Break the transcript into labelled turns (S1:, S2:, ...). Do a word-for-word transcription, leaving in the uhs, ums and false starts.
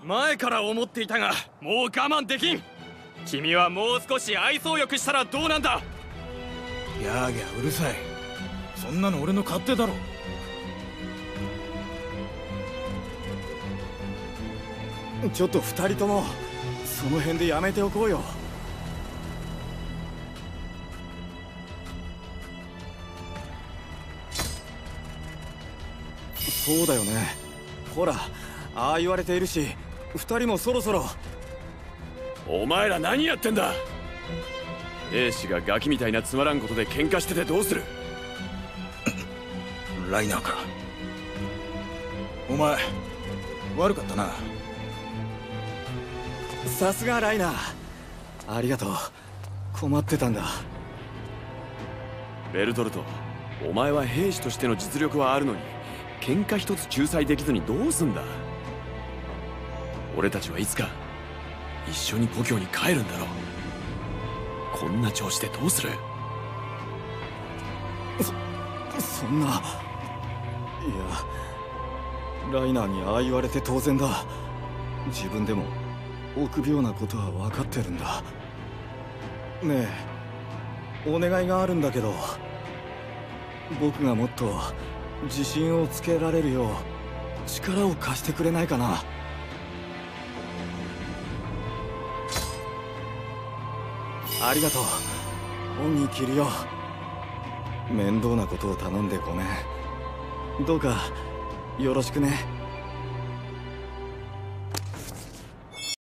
S1: 前から思っていたが、もう我慢できん。君はもう少し愛想よくしたらどうなんだ。
S2: ギャーギャーうるさい。そんなの俺の勝手だろ。ちょっと二人ともその辺でやめておこうよ。そうだよね。ほら、ああ言われているし、二人もそろそろ。
S3: お前ら何やってんだ。兵士がガキみたいなつまらんことで喧嘩しててどうする。
S2: ライナーか。お前悪かったな。さすがライナー、ありがとう。困ってたんだ。
S3: ベルトルト、お前は兵士としての実力はあるのに喧嘩一つ仲裁できずにどうすんだ。俺たちはいつか一緒に故郷に帰るんだろう。こんな調子でどうする。
S2: そそんな。いや、ライナーにああ言われて当然だ。自分でも臆病なことは分かってるんだ。ねえ、お願いがあるんだけど、僕がもっと自信をつけられるよう力を貸してくれないかな。ありがとう。恩に着るよ。面倒なことを頼んでごめん。どうかよろしくね。